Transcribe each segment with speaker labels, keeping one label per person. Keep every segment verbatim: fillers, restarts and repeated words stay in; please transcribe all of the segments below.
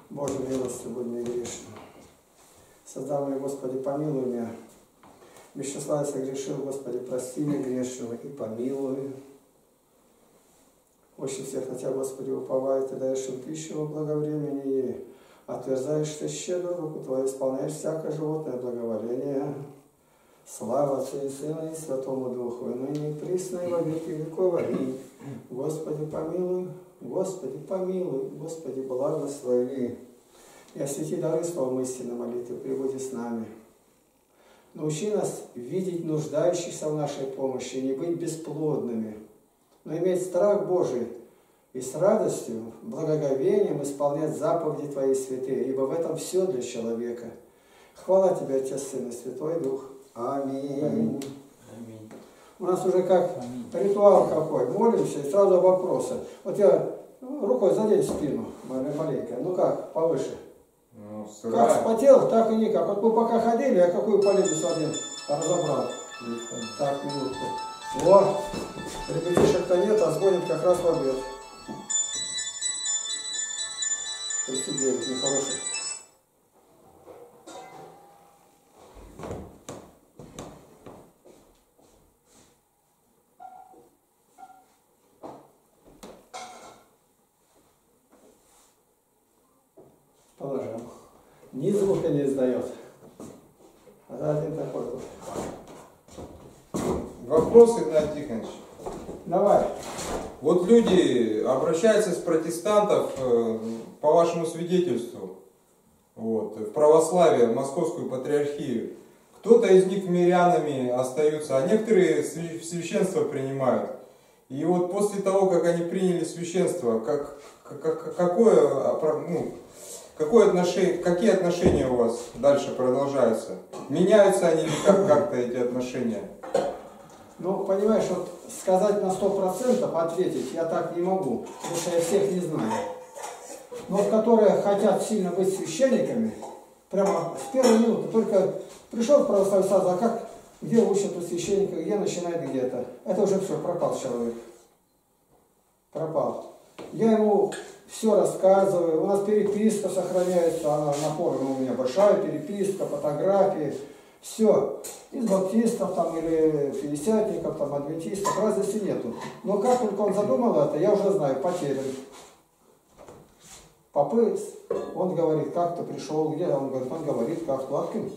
Speaker 1: Боже, милостью будь мне грешным. Создавый, Господи, помилуй меня. Вещеслав согрешил, Господи, прости меня грешного и помилуй. Очень всех на Тебя, Господи, уповаю, Ты даешь им пищу во благовремени, отверзаешь Ты щедрую руку Твою, исполняешь всякое животное благоволение. Слава Отцу и Сыну и Святому Духу, и ныне и присно, и во веки веков. Аминь. Господи, помилуй, Господи, помилуй, Господи, благослови. И освети дары Словом истинной молитвы, пребуди с нами. Научи нас видеть нуждающихся в нашей помощи, не быть бесплодными, но иметь страх Божий и с радостью, благоговением исполнять заповеди Твои святые, ибо в этом все для человека. Хвала Тебе, Отец, Сын и Святой Дух. Аминь. Аминь. У нас уже как Аминь. Ритуал какой. Молимся и сразу вопросы. Вот я рукой задень спину маленько. Ну как, повыше.
Speaker 2: Ну,
Speaker 1: как вспотел, так и никак. Вот мы пока ходили, я какую полезность один разобрал. Так, минутку. Во! Ребятишек-то нет, а сгонит как раз в обед. тридцать девять, нехороший. Положил. Ни звука не издает. А один такой вот.
Speaker 2: Вопрос, Игнат Тихонович.
Speaker 1: Давай.
Speaker 2: Вот люди обращаются с протестантов, э, по вашему свидетельству, вот, в православие, в Московскую патриархию. Кто-то из них мирянами остаются, а некоторые в священство принимают. И вот после того, как они приняли священство, как, как, какое, ну, какое отношение, какие отношения у вас дальше продолжаются? Меняются они или как, как-то эти отношения?
Speaker 1: Ну, понимаешь, вот сказать на сто процентов, ответить я так не могу, потому что я всех не знаю. Но вот которые хотят сильно быть священниками, прямо с первой минуты, только пришел в православие сразу, а как, где учат у священника, где начинает где-то. Это уже все, пропал человек. Пропал. Я ему все рассказываю, у нас переписка сохраняется, она на форуме у меня большая переписка, фотографии, все. Из баптистов там или пятидесятников, там адвентистов, разницы нету. Но как только он задумал это, я уже знаю, потерян. Попы, он говорит, как ты пришел, где? Он говорит, он говорит, как Латкин,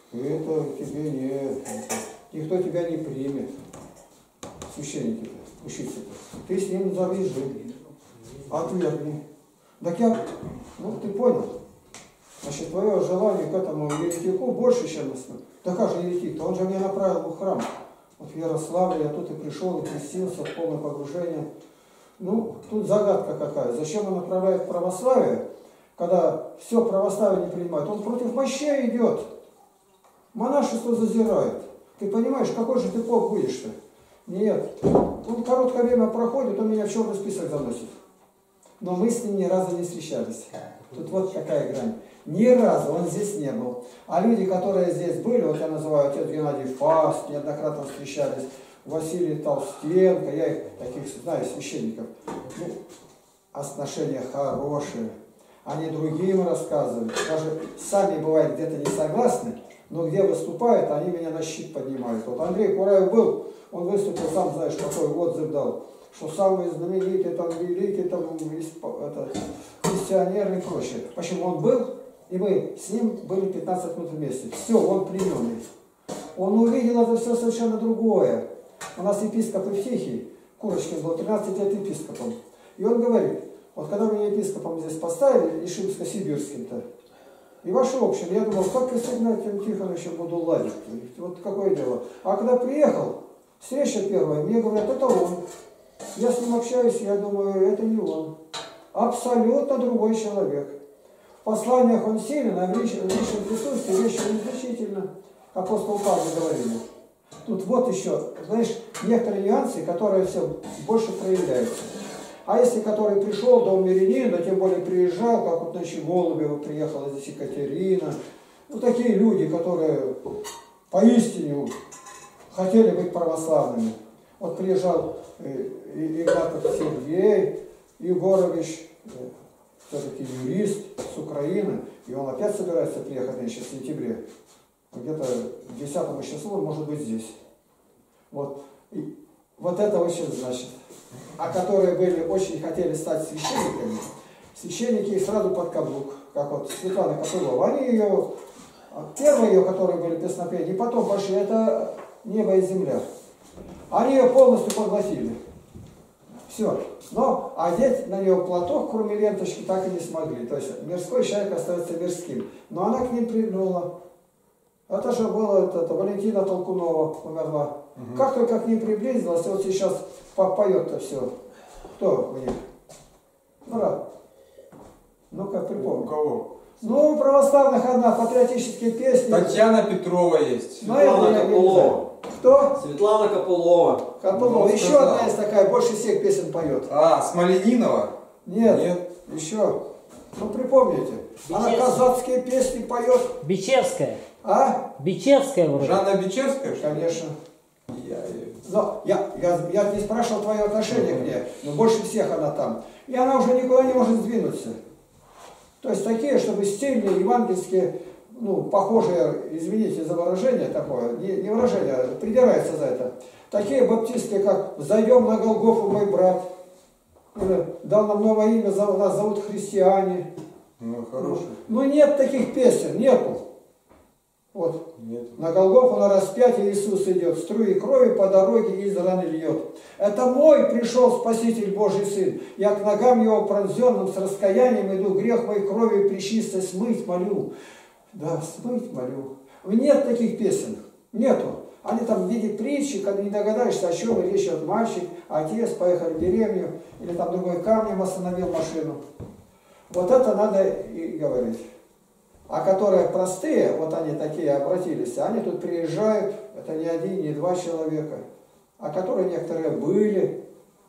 Speaker 1: это тебе не, никто тебя не примет. Священники-то, учиться-то. Ты с ним завяжи, отвергни. Так я, ну ты понял. Значит, твое желание к этому еретику больше, чем основное. Да как же еретик-то? Он же меня направил в храм. Вот в Ярославле я тут и пришел, и крестился в полное погружение. Ну, тут загадка какая. Зачем он направляет православие, когда все православие не принимает? Он против мощей идет. Монашество зазирает. Ты понимаешь, какой же ты поп будешь-то? Нет. Он короткое время проходит, он меня в черный список заносит. Но мы с ним ни разу не встречались. Тут вот какая грань. Ни разу он здесь не был. А люди, которые здесь были, вот я называю отец Геннадий Фаст, неоднократно встречались, Василий Толстенко, я их таких знаю, священников. Ну, отношения хорошие. Они другим рассказывают. Даже сами бывают где-то не согласны, но где выступают, они меня на щит поднимают. Вот Андрей Кураев был, он выступил, сам знаешь, какой отзыв дал, что самые знаменитые, там, великие, там, это, миссионеры и прочее. Почему он был? И мы с ним были пятнадцать минут вместе. Все, он плененный. Он увидел это все совершенно другое. У нас епископ Евтихий, Курочкин был тринадцать лет епископом. И он говорит, вот когда меня епископом здесь поставили, Ишимско-Сибирским-то, и ваше общее, я думал, как я с Игнатием Тихоновичем буду ладить? Вот какое дело. А когда приехал, встреча первая, мне говорят, это он. Я с ним общаюсь, я думаю, это не он. Абсолютно другой человек. В посланиях он силен, а в личном присутствии вещи незначительно. Апостол Павел говорили. Тут вот еще, знаешь, некоторые нюансы, которые все больше проявляются. А если который пришел до мирянина, да тем более приезжал, как вот ночью Голубева приехала здесь Екатерина, ну такие люди, которые поистине хотели быть православными. Вот приезжал Игнатов Сергей Егорович, все-таки юрист, с Украины, и он опять собирается приехать сейчас в сентябре. Где-то к десятому числу он может быть здесь. Вот. И вот это очень значит. А которые были, очень хотели стать священниками, священники их сразу под каблук, как вот Светлана Копылова. Они ее, первые ее, которые были песнопения, и потом пошли, это небо и земля. Они ее полностью поглотили. Все. Но одеть на нее платок, кроме ленточки, так и не смогли. То есть мирской человек остается мирским. Но она к ним прильнула. Это же было, это, это Валентина Толкунова умерла. Угу. Как только к ним приблизилась, вот сейчас поет-то все. Кто у них? Брат. Ну-ка, припомни.
Speaker 2: У кого?
Speaker 1: Ну, у православных одна, патриотические песни.
Speaker 2: Татьяна Петрова есть.
Speaker 3: Светлана Копылова.
Speaker 1: Кто?
Speaker 3: Светлана Копылова.
Speaker 1: Копылова.
Speaker 2: Ну,
Speaker 1: Еще
Speaker 2: сказал.
Speaker 1: одна есть такая, больше всех песен поет.
Speaker 2: А, Смоленинова?
Speaker 1: Нет.
Speaker 2: Нет.
Speaker 1: Еще. Ну, припомните. Она
Speaker 4: Бичевская.
Speaker 1: казацкие песни поет.
Speaker 4: Бичевская.
Speaker 1: А?
Speaker 4: Бичевская вроде.
Speaker 2: Жанна Бичевская? что ли?
Speaker 1: Конечно.
Speaker 2: Я ее-
Speaker 1: Но я, я, я не спрашивал твое отношение к ней, но больше всех она там. И она уже никуда не может сдвинуться. То есть такие, чтобы стильные, евангельские, ну, похожие, извините за выражение такое, не, не выражение, а придирается за это. Такие баптисты, как «Зайдем на Голгофу, мой брат», или «Дал нам новое имя, зов- нас зовут христиане».
Speaker 2: Ну, хороший.
Speaker 1: Ну, нет таких песен, нету. Вот.
Speaker 2: Нет.
Speaker 1: На Голгофу, на распятие Иисус идет, струи крови по дороге из раны льет. Это мой пришел Спаситель Божий Сын. Я к ногам Его пронзенным с раскаянием иду, грех моей крови пречистой смыть молю. Да, смыть молю. Нет таких песен. Нету. Они там в виде притчи, когда не догадаешься, о чем речь идет. Мальчик, отец, поехали в деревню, или там другой камнем остановил машину. Вот это надо и говорить. А которые простые, вот они такие обратились, они тут приезжают, это не один, не два человека, а которые некоторые были.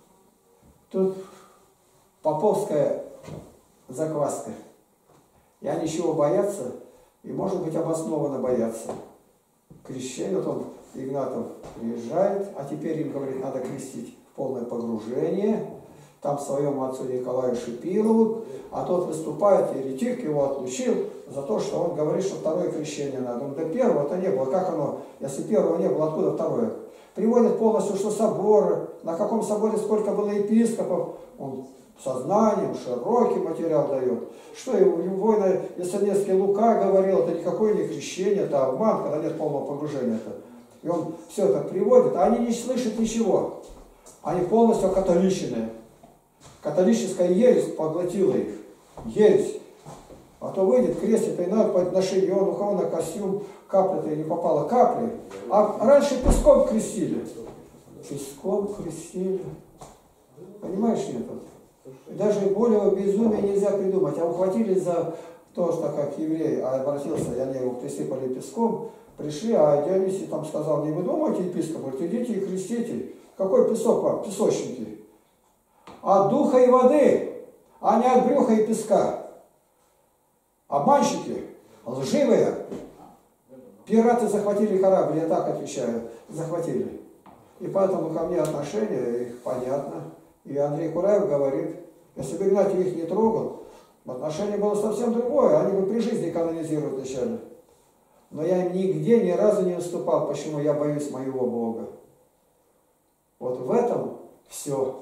Speaker 1: Тут поповская закваска. И они чего боятся, и может быть обоснованно боятся. Крещение, вот он, Игнатов, приезжает, а теперь им говорит, надо крестить в полное погружение. Там своему отцу Николаю Шипилову, а тот выступает, еретик его отлучил за то, что он говорит, что второе крещение надо. Он, да первого-то не было, как оно, если первого не было, откуда второе? Приводит полностью, что соборы, на каком соборе сколько было епископов, он сознанием, широкий материал дает. Что и война Ясенецкий Лука говорил, это никакое не крещение, это обман, когда нет полного погружения-то. И он все это приводит, а они не слышат ничего. Они полностью католичные. Католическая ересь поглотила их. Ересь. А то выйдет, крестит, и надо по отношению, он у кого на костюм капля-то и не попала капли. А раньше песком крестили. Песком крестили. Понимаешь, нет? Даже более безумия нельзя придумать. А ухватились за то, что как еврей обратился, и они его присыпали песком, пришли, а Дионисий там сказал, не вы думаете, епископ, говорит, идите и крестите. Какой песок вам? Песочники. От духа и воды, а не от брюха и песка. Обманщики, лживые. Пираты захватили корабль, я так отвечаю, захватили. И поэтому ко мне отношение их понятно. И Андрей Кураев говорит, если бы Игнатий их не трогал, отношение было совсем другое, они бы при жизни канонизируют вначале. Но я им нигде ни разу не уступал, почему я боюсь моего Бога. Вот в этом все.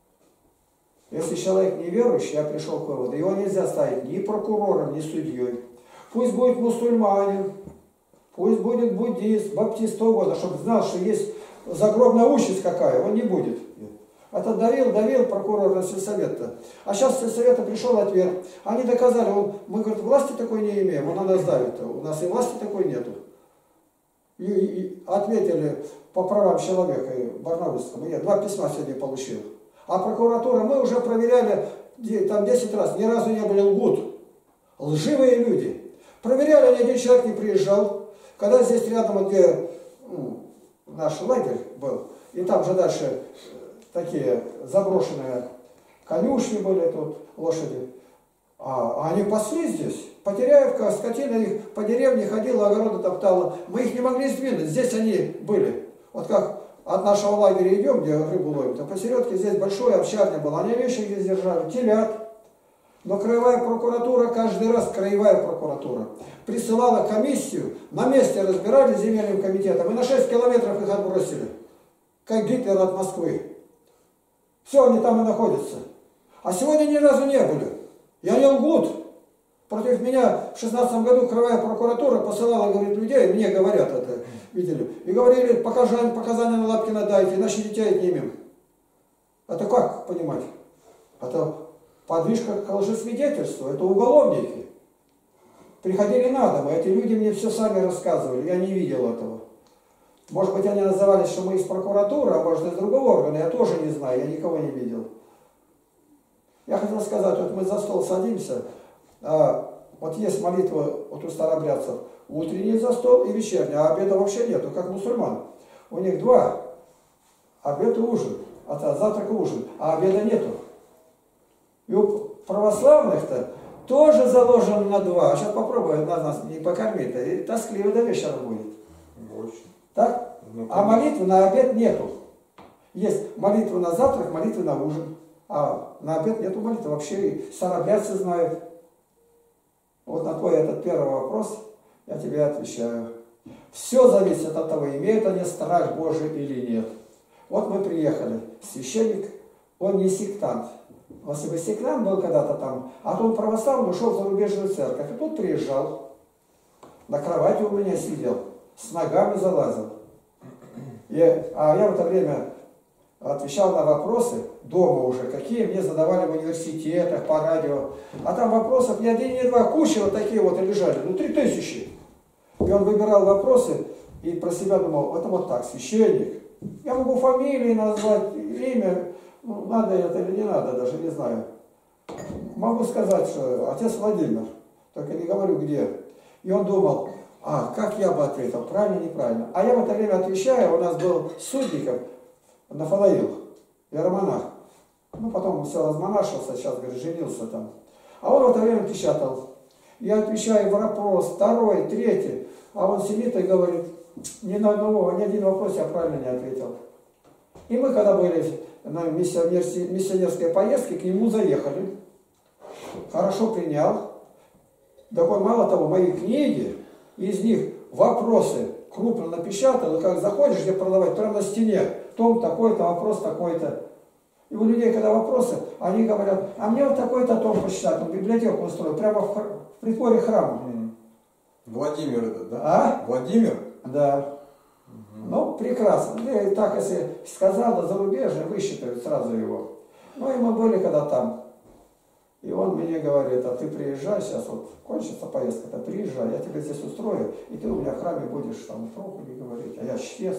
Speaker 1: Если человек неверующий, я пришел к выводу, его нельзя ставить ни прокурором, ни судьей. Пусть будет мусульманин, пусть будет буддист, баптист, то угодно, чтобы знал, что есть загробная участь какая, он не будет. Это давил, давил прокурор на сельсовет-то. А сейчас с сельсовета пришел ответ. Они доказали, он, мы, говорит, власти такой не имеем, он надо сдавить-то. У нас и власти такой нету. И, и ответили по правам человека, Барнаульскому. Я два письма сегодня получил. А прокуратура, мы уже проверяли там десять раз, ни разу не были лгут. Лживые люди. Проверяли, ни один человек не приезжал. Когда здесь рядом, где ну, наш лагерь был, и там же дальше такие заброшенные конюшни были тут, лошади. А, а они пасли здесь. Потеряевка, скотина их по деревне ходила, огороды топтала. Мы их не могли сдвинуть, здесь они были. Вот как от нашего лагеря идем, где рыбу ловим, то посередке здесь большое овчарня было. Они вещи здесь держали, телят. Но краевая прокуратура, каждый раз краевая прокуратура, присылала комиссию, на месте разбирали с земельным комитетом, и на шесть километров их отбросили. Как Гитлер от Москвы. Все, они там и находятся. А сегодня ни разу не были. И они лгут. Против меня в шестнадцатом году краевая прокуратура посылала, говорит, людей, мне говорят это, видели, и говорили, показания, показания на Лапкина дайте, иначе детей отнимем. Это как понимать? Это подвижка к лжесвидетельству, это уголовники. Приходили на дом, эти люди мне все сами рассказывали, я не видел этого. Может быть, они назывались, что мы из прокуратуры, а может, из другого органа, я тоже не знаю, я никого не видел. Я хотел сказать, вот мы за стол садимся, а, вот есть молитва вот у старобрядцев, утренний за стол и вечерний, а обеда вообще нету, как мусульман. У них два, обед и ужин, а завтрак и ужин, а обеда нету. И у православных-то тоже заложено на два, а сейчас попробуем на нас не покормить, и тоскливо до вечера будет.
Speaker 2: Очень.
Speaker 1: Так? Ну, а молитвы на обед нету. Есть молитва на завтрак, молитва на ужин. А на обед нету молитвы. Вообще старобрядцы знают. Вот на твой этот первый вопрос я тебе отвечаю. Все зависит от того, имеют они страх Божий или нет. Вот мы приехали. Священник, он не сектант. Если бы сектант был когда-то там, а то он православный ушел в зарубежную церковь. И тут приезжал. На кровати у меня сидел. С ногами залазил. И, а я в это время отвечал на вопросы дома уже, какие мне задавали в университетах, по радио. А там вопросов ни один, ни два, куча вот такие вот и лежали, ну три тысячи. И он выбирал вопросы и про себя думал, это вот так, священник. Я могу фамилии назвать, имя, ну, надо это или не надо, даже не знаю. Могу сказать, что отец Владимир, только не говорю где. И он думал, а, как я бы ответил, правильно, неправильно. А я в это время отвечаю, у нас был Судников, Нафалаил, иеромонах. Ну, потом все размонашился, сейчас, говорит, женился там. А он в это время печатал. Я отвечаю в вопрос, второй, третий. А он сидит и говорит, ни на одного, ни один вопрос я правильно не ответил. И мы, когда были на миссионерской поездке, к нему заехали. Хорошо принял. Так мало того, мои книги, из них вопросы крупно напечатал, и как заходишь, где продавать, прямо на стене, том такой-то, вопрос такой-то. И у людей, когда вопросы, они говорят, а мне вот такой-то том посчитать, он библиотеку устроил, прямо в, в притворе храма.
Speaker 2: Владимир этот, да?
Speaker 1: А?
Speaker 2: Владимир?
Speaker 1: Да. Угу. Ну, прекрасно. И так, если сказал, да зарубежье, высчитают сразу его. Ну, и мы были когда там. И он мне говорит, а ты приезжай сейчас, вот кончится поездка, ты приезжай, я тебя здесь устрою, и ты у меня в храме будешь там проповеди говорить, а я чтец.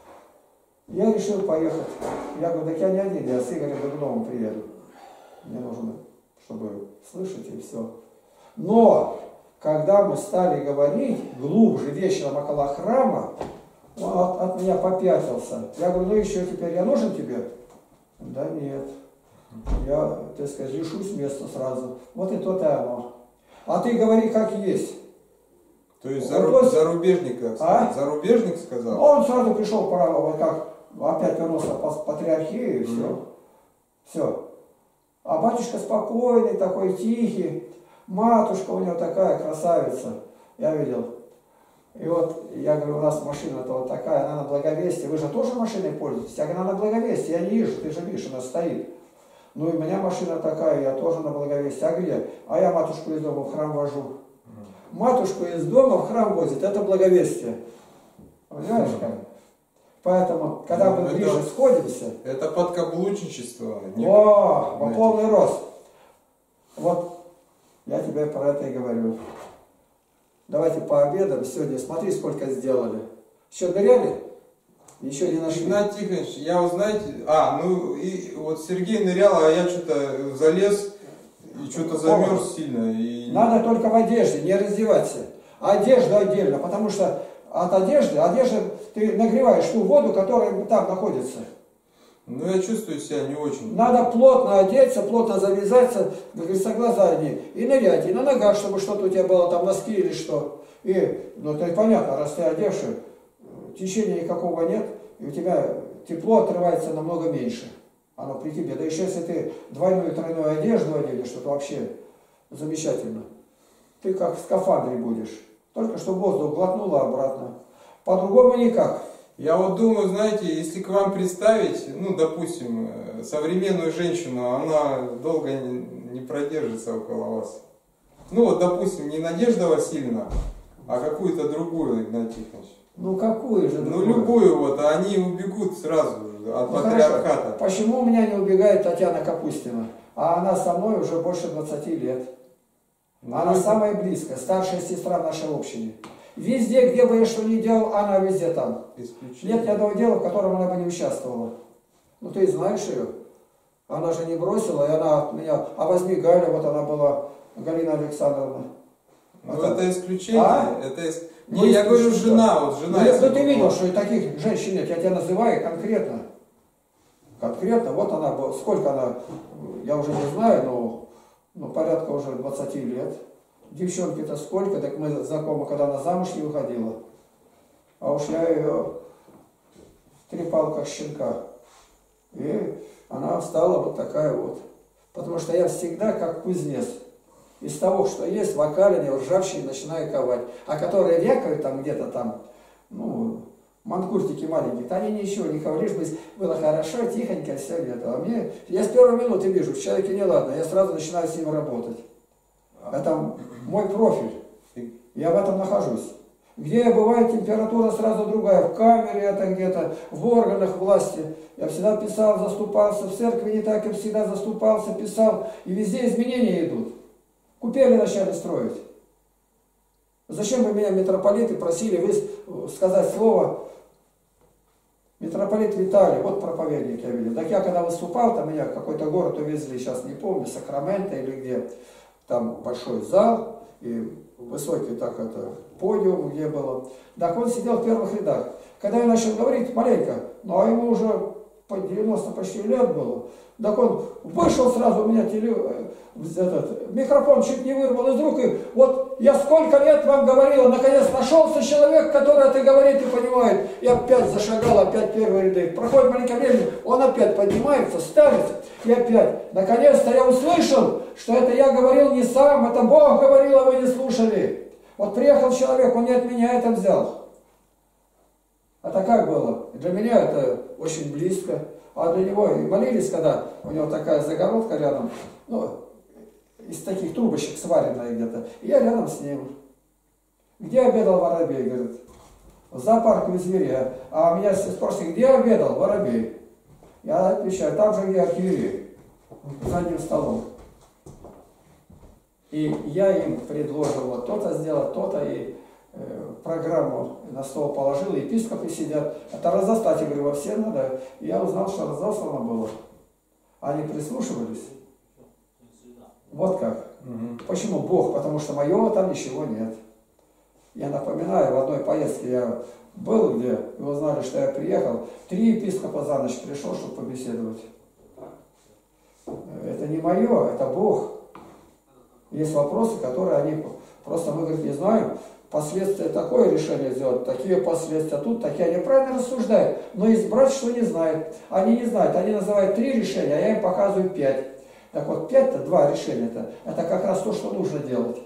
Speaker 1: Я решил поехать. Я говорю, так я не один, я с Игорем Дубновым приеду. Мне нужно, чтобы слышать и все. Но, когда мы стали говорить глубже вечером около храма, он от, от меня попятился. Я говорю, ну еще теперь я нужен тебе? Да нет. Я, так сказать, лишусь места сразу. Вот и то-то и оно. А ты говори как есть.
Speaker 2: То есть
Speaker 1: вот
Speaker 2: заруб...
Speaker 1: вот,
Speaker 2: зарубежник, как
Speaker 1: а?
Speaker 2: зарубежник сказал?
Speaker 1: Он сразу пришел, вот как, опять вернулся по патриархии, и все. Mm-hmm. Все. А батюшка спокойный, такой тихий. Матушка у него такая красавица. Я видел. И вот, я говорю, у нас машина-то вот такая, она на Благовестии. Вы же тоже машиной пользуетесь? Я говорю, она на Благовестии, я не вижу, ты же видишь, она стоит. Ну и у меня машина такая, я тоже на Благовестии. А где? А я матушку из дома в храм вожу. Матушку из дома в храм возит, это Благовестие. Понимаешь как? Поэтому, когда ну, мы это, ближе сходимся...
Speaker 2: Это подкаблучничество.
Speaker 1: О, во полный рост. Вот, я тебе про это и говорю. Давайте пообедаем сегодня. Смотри, сколько сделали. Еще ныряли? Еще не нашли.
Speaker 2: Игнат Тихонович, я вот знаете, а, ну и вот Сергей нырял, а я что-то залез и что-то замерз сильно. И...
Speaker 1: Надо только в одежде, не раздеваться. Одежду отдельно, потому что от одежды, одежда ты нагреваешь ту воду, которая там находится.
Speaker 2: Ну я чувствую себя не очень.
Speaker 1: Надо плотно одеться, плотно завязаться, как говорится, глаза одни, и нырять, и на ногах, чтобы что-то у тебя было, там носки или что. И, ну это понятно, раз ты одевший, течения никакого нет, и у тебя тепло отрывается намного меньше. Оно при тебе. Да еще если ты двойную тройную одежду оденешь, что-то вообще замечательно. Ты как в скафандре будешь. Только что воздух глотнула обратно. По-другому никак.
Speaker 2: Я вот думаю, знаете, если к вам представить, ну, допустим, современную женщину, она долго не, не продержится около вас. Ну, вот, допустим, не Надежда Васильевна, а какую-то другую, Игнат Тихонович.
Speaker 1: Ну, какую же другую?
Speaker 2: Ну, любую, вот, они убегут сразу же от
Speaker 1: ну,
Speaker 2: патриархата.
Speaker 1: Хорошо. Почему у меня не убегает Татьяна Капустина? А она со мной уже больше двадцати лет.
Speaker 2: Ну,
Speaker 1: она
Speaker 2: это...
Speaker 1: самая близкая, старшая сестра нашей общины. Везде, где бы я что ни делал, она везде там.
Speaker 2: Исключение.
Speaker 1: Нет ни одного дела, в котором она бы не участвовала. Ну ты знаешь ее. Она же не бросила, и она от меня... А возьми Галя, вот она была, Галина Александровна.
Speaker 2: Ну
Speaker 1: это,
Speaker 2: это исключение.
Speaker 1: А?
Speaker 2: Это ис...
Speaker 1: Ну,
Speaker 2: не, я говорю,
Speaker 1: что?
Speaker 2: жена, вот жена.
Speaker 1: Ну,
Speaker 2: если
Speaker 1: ну ты
Speaker 2: бы
Speaker 1: видел,
Speaker 2: была.
Speaker 1: что и таких женщин нет. Я тебя называю конкретно. Конкретно, вот она была. Сколько она, я уже не знаю, но, но порядка уже двадцати лет. Девчонки-то сколько, так мы знакомы, когда она замуж не выходила. А уж я ее трепал как щенка. И она стала вот такая вот. Потому что я всегда как кузнец. Из того, что есть, вокалине, ржавчине начинаю ковать. А которые векают там где-то там, ну, манкуртики маленькие, то они ничего не ковали, лишь бы было хорошо, тихонько, все где-то. А мне, я с первой минуты вижу, в человеке неладно, я сразу начинаю с ним работать. Это мой профиль. Я в этом нахожусь. Где я бываю, температура сразу другая. В камере это где-то, в органах власти. Я всегда писал, заступался. В церкви не так, я всегда заступался, писал. И везде изменения идут. Купели начали строить. Зачем бы меня митрополиты просили вы сказать слово? Митрополит Виталий, вот проповедник я видел. Так я когда выступал, там меня в какой-то город увезли, сейчас не помню, Сакраменто или где. Там большой зал и высокий так это подиум, где было. Так он сидел в первых рядах. Когда я начал говорить маленько, ну а ему уже по девяносто почти лет было, так он вышел сразу, у меня теле, этот, микрофон чуть не вырвал из рук, и вот я сколько лет вам говорил, наконец нашелся человек, который это говорит и понимает. И опять зашагал, опять первые ряды. Проходит маленькое время, он опять поднимается, ставится, и опять. Наконец-то я услышал, что это я говорил не сам, это Бог говорил, а вы не слушали. Вот приехал человек, он не от меня это взял. Это как было? Для меня это очень близко. А для него и молились, когда у него такая загородка рядом, ну, из таких трубочек сваренная где-то. И я рядом с ним. Где обедал воробей? Говорит, в зоопарке у зверя. А меня спрашивают, где обедал воробей? Я отвечаю, там же, где архиерей, за одним столом. И я им предложил вот то-то сделать, то-то, и э, программу на стол положил, и епископы сидят. Это разостать, я говорю, во все надо. И я узнал, что разослано было. Они прислушивались. Вот как. Угу. Почему Бог? Потому что моего там ничего нет. Я напоминаю, в одной поездке я был, где вы узнали, что я приехал, три епископа за ночь пришел, чтобы побеседовать. Это не мое, это Бог. Есть вопросы, которые они просто, мы, говорит, не знаем, последствия такое решение сделать, такие последствия тут, такие, они правильно рассуждают, но избрать что не знают. Они не знают, они называют три решения, а я им показываю пять. Так вот, пять-то, два решения-то, это как раз то, что нужно делать.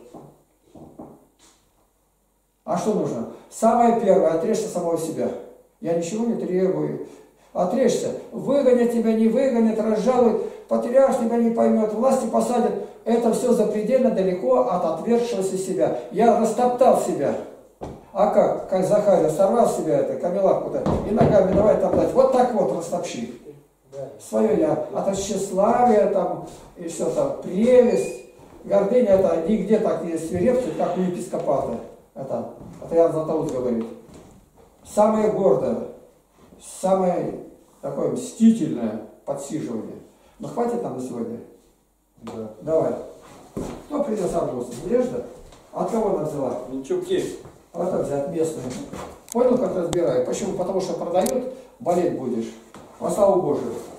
Speaker 1: А что нужно? Самое первое, отречься самого себя. Я ничего не требую. Отречься. Выгонят тебя, не выгонят, разжалуют, патриарх тебя не поймет, власти посадят. Это все запредельно далеко от отвергшегося себя. Я растоптал себя. А как? Как Захария сорвал себя это, камелавку-то, и ногами давай топтать. Вот так вот растопчи. Свое я. От тщеславия там, и все там, прелесть, гордыня, это нигде так не свирепствует, как у епископата. Это, это Иоанн Златоуст говорит. Самое гордое, самое такое мстительное подсиживание. Ну хватит нам на сегодня?
Speaker 2: Да.
Speaker 1: Давай. Кто придет сам голос? Надежда? От кого она взяла?
Speaker 3: Минчуки.
Speaker 1: Вот так взять местную. Понял, как разбирают? Почему? Потому что продают, болеть будешь. Во славу Божию.